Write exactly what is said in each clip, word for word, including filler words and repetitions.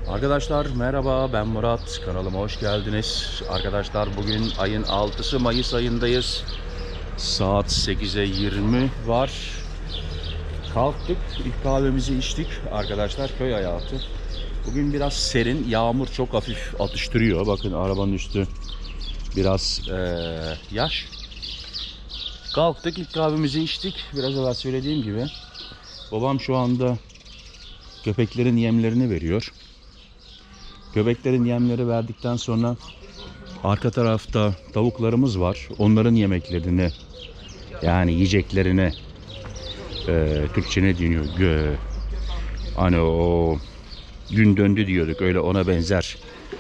Arkadaşlar merhaba, ben Murat, kanalıma hoş geldiniz. Arkadaşlar bugün ayın altısı, Mayıs ayındayız. Saat sekize yirmi var. Kalktık, ilk kahvemizi içtik arkadaşlar. Köy hayatı. Bugün biraz serin, yağmur çok hafif atıştırıyor. Bakın arabanın üstü biraz ee, yaş. Kalktık, ilk kahvemizi içtik. Biraz evvel söylediğim gibi babam şu anda köpeklerin yemlerini veriyor. Köpeklerin yemleri verdikten sonra arka tarafta tavuklarımız var. Onların yemeklerini, yani yiyeceklerini, e, Türkçe ne deniyor? Gö, hani o gün döndü diyorduk, öyle ona benzer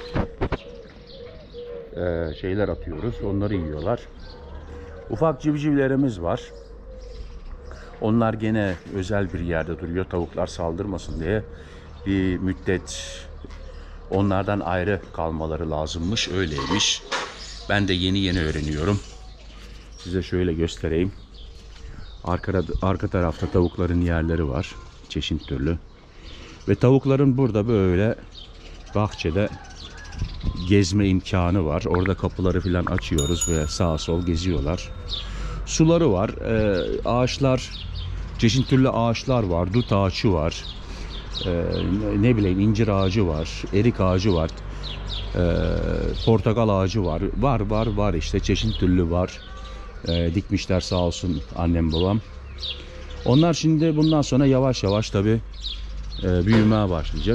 e, şeyler atıyoruz. Onları yiyorlar. Ufak civcivlerimiz var. Onlar gene özel bir yerde duruyor. Tavuklar saldırmasın diye bir müddet onlardan ayrı kalmaları lazımmış. Öyleymiş. Ben de yeni yeni öğreniyorum. Size şöyle göstereyim. Arka, arka tarafta tavukların yerleri var. Çeşit türlü. Ve tavukların burada böyle bahçede gezme imkanı var. Orada kapıları falan açıyoruz ve sağa sol geziyorlar. Suları var. Ee, ağaçlar, çeşit türlü ağaçlar var. Dut ağacı var. Ee, ne bileyim incir ağacı var, erik ağacı var, ee, portakal ağacı var, var var var işte çeşit türlü var. Ee, dikmişler sağ olsun annem babam. Onlar şimdi bundan sonra yavaş yavaş tabi e, büyümeye başlayacak.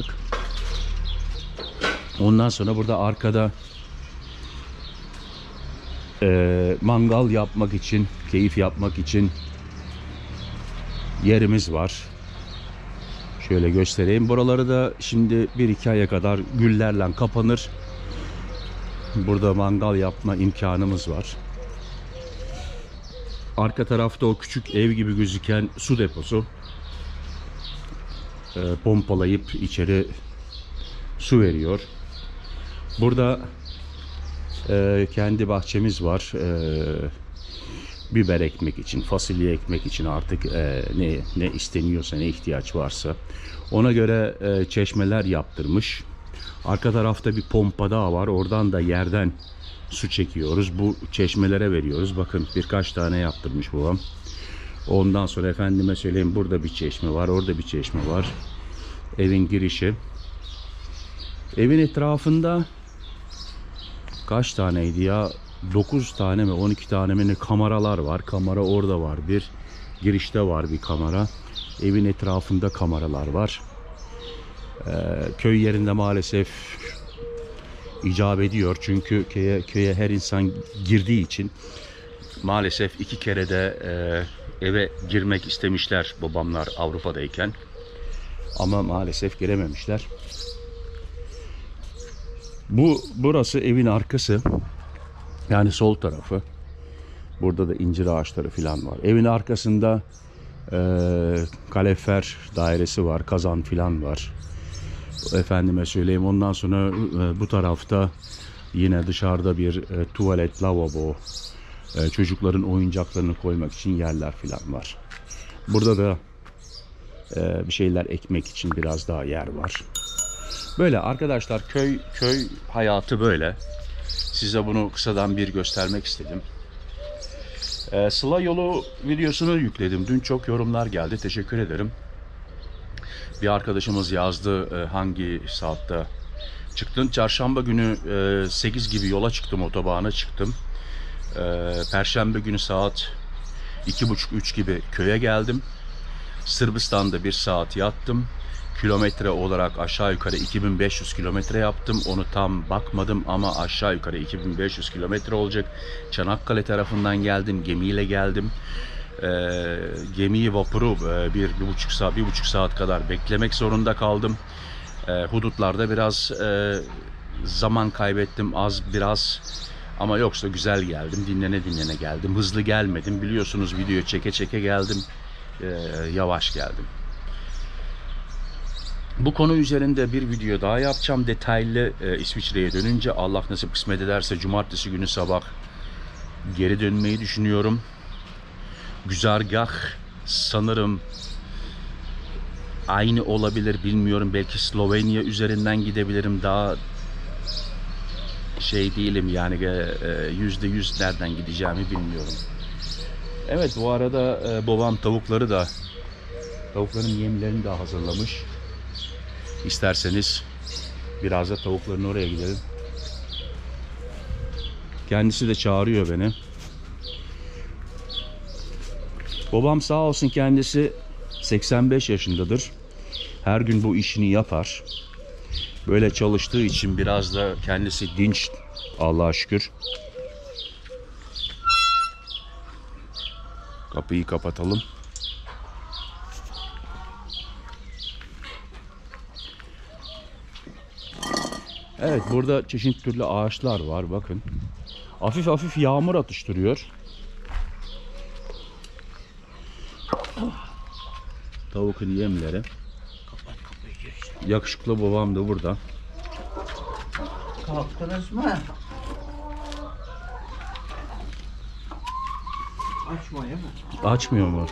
Ondan sonra burada arkada e, mangal yapmak için, keyif yapmak için yerimiz var. Şöyle göstereyim. Buraları da şimdi bir iki aya kadar güllerle kapanır. Burada mangal yapma imkanımız var. Arka tarafta o küçük ev gibi gözüken su deposu. E, pompalayıp içeri su veriyor. Burada e, kendi bahçemiz var. E, biber ekmek için, fasulye ekmek için artık e, ne ne isteniyorsa, ne ihtiyaç varsa ona göre e, çeşmeler yaptırmış. Arka tarafta bir pompa daha var. Oradan da yerden su çekiyoruz. Bu çeşmelere veriyoruz. Bakın birkaç tane yaptırmış babam. Ondan sonra efendime söyleyeyim, burada bir çeşme var, orada bir çeşme var. Evin girişi. Evin etrafında kaç taneydi ya? dokuz tane mi on iki tane mi ne kameralar var. Kamera orada var, bir girişte var bir kamera. Evin etrafında kameralar var. Ee, köy yerinde maalesef icap ediyor. Çünkü köye, köye her insan girdiği için maalesef iki kere de e, eve girmek istemişler babamlar Avrupa'dayken. Ama maalesef girememişler. Bu burası evin arkası. Yani sol tarafı. Burada da incir ağaçları falan var. Evin arkasında e, kalorifer dairesi var. Kazan falan var. Efendime söyleyeyim. Ondan sonra e, bu tarafta yine dışarıda bir e, tuvalet, lavabo, e, çocukların oyuncaklarını koymak için yerler falan var. Burada da e, bir şeyler ekmek için biraz daha yer var. Böyle arkadaşlar, köy köy hayatı böyle. Size bunu kısadan bir göstermek istedim. Ee, Sıla yolu videosunu yükledim. Dün çok yorumlar geldi. Teşekkür ederim. Bir arkadaşımız yazdı e, hangi saatte çıktın. Çarşamba günü e, sekiz gibi yola çıktım, otobana çıktım. E, Perşembe günü saat iki buçuk üç gibi köye geldim. Sırbistan'da bir saat yattım. Kilometre olarak aşağı yukarı iki bin beş yüz kilometre yaptım. Onu tam bakmadım ama aşağı yukarı iki bin beş yüz kilometre olacak. Çanakkale tarafından geldim. Gemiyle geldim. Ee, gemiyi, vapuru e, bir, bir buçuk saat, bir buçuk saat kadar beklemek zorunda kaldım. Ee, hudutlarda biraz e, zaman kaybettim. Az biraz. Ama yoksa güzel geldim. Dinlene dinlene geldim. Hızlı gelmedim. Biliyorsunuz video çeke çeke geldim. Ee, yavaş geldim. Bu konu üzerinde bir video daha yapacağım. Detaylı e, İsviçre'ye dönünce Allah nasip kısmet ederse cumartesi günü sabah geri dönmeyi düşünüyorum. Güzergah sanırım aynı olabilir bilmiyorum. Belki Slovenya üzerinden gidebilirim. Daha şey değilim yani yüzde yüz nereden gideceğimi bilmiyorum. Evet, bu arada babam tavukları da tavukların yemlerini de hazırlamış. İsterseniz biraz da tavukların oraya gidelim. Kendisi de çağırıyor beni. Babam sağ olsun, kendisi seksen beş yaşındadır. Her gün bu işini yapar. Böyle çalıştığı için biraz da kendisi dinç, Allah'a şükür. Kapıyı kapatalım. Evet, burada çeşitli türlü ağaçlar var, bakın. Hafif hafif yağmur atıştırıyor. Tavukun yemleri. Yakışıklı babam da burada. Kalktınız mı? Açmıyor mu? Açmıyor mu?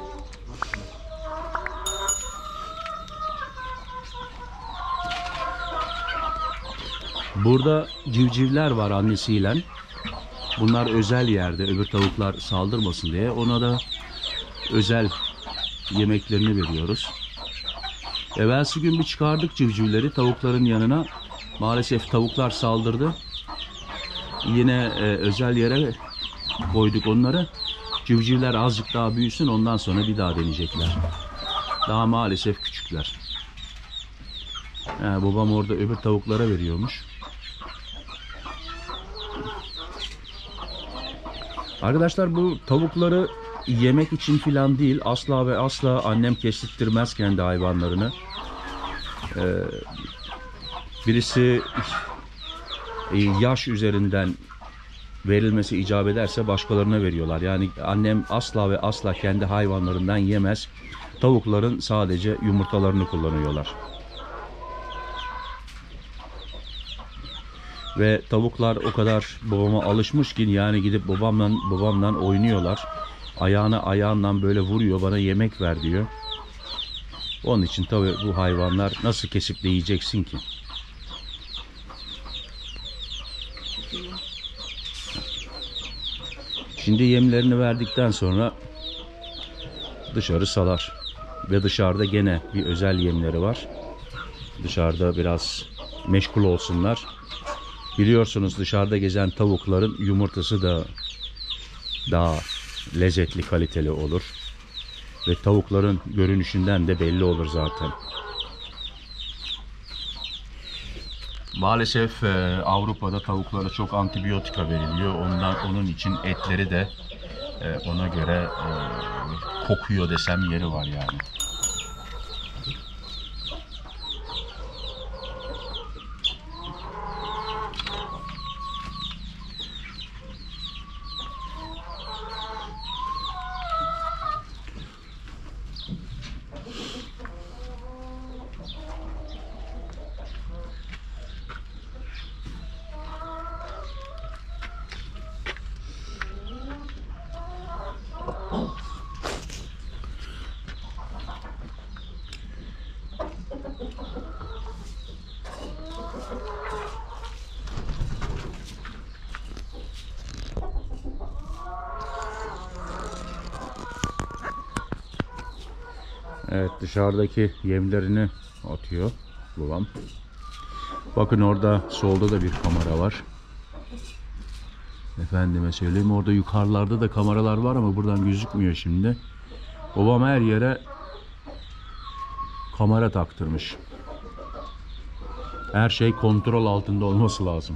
Burada civcivler var annesiyle. Bunlar özel yerde, öbür tavuklar saldırmasın diye. Ona da özel yemeklerini veriyoruz. Evvelsi gün bir çıkardık civcivleri tavukların yanına. Maalesef tavuklar saldırdı. Yine e, özel yere koyduk onları. Civcivler azıcık daha büyüsün, ondan sonra bir daha deneyecekler. Daha maalesef küçükler. Yani babam orada öbür tavuklara veriyormuş. Arkadaşlar, bu tavukları yemek için filan değil. Asla ve asla annem kestirtmez kendi hayvanlarını. Ee, birisi yaş üzerinden verilmesi icap ederse başkalarına veriyorlar. Yani annem asla ve asla kendi hayvanlarından yemez. Tavukların sadece yumurtalarını kullanıyorlar. Ve tavuklar o kadar babama alışmış ki, yani gidip babamla babamla oynuyorlar. Ayağına ayağından böyle vuruyor, bana yemek ver diyor. Onun için tabii bu hayvanlar nasıl kesip de yiyeceksin ki? Şimdi yemlerini verdikten sonra dışarı salar. Ve dışarıda gene bir özel yemleri var. Dışarıda biraz meşgul olsunlar. Biliyorsunuz, dışarıda gezen tavukların yumurtası da daha lezzetli, kaliteli olur. Ve tavukların görünüşünden de belli olur zaten. Maalesef e, Avrupa'da tavuklara çok antibiyotika veriliyor. Ondan onun için etleri de e, ona göre e, kokuyor desem yeri var yani. Evet, dışarıdaki yemlerini atıyor babam. Bakın, orada solda da bir kamera var. Efendime söyleyeyim, orada yukarılarda da kameralar var ama buradan gözükmüyor şimdi. Babam her yere kamera taktırmış. Her şey kontrol altında olması lazım.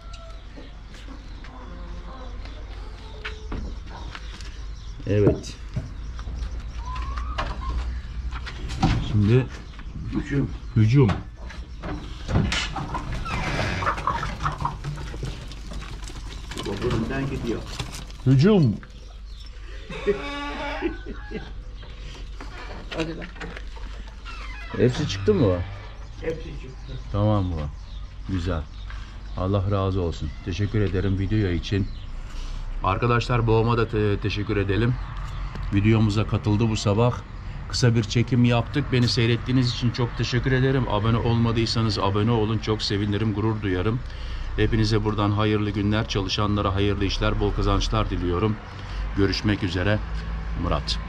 Evet. Şimdi hücum. Hücum. Burnundan gidiyor. Hücum. Hadi lan. Hepsi çıktı mı? Hepsi çıktı. Tamam mı? Güzel. Allah razı olsun. Teşekkür ederim video için. Arkadaşlar, babama da te teşekkür edelim. Videomuza katıldı bu sabah. kısa bir çekim yaptık. Beni seyrettiğiniz için çok teşekkür ederim. Abone olmadıysanız abone olun. Çok sevinirim, gurur duyarım. Hepinize buradan hayırlı günler, çalışanlara hayırlı işler, bol kazançlar diliyorum. Görüşmek üzere. Murat.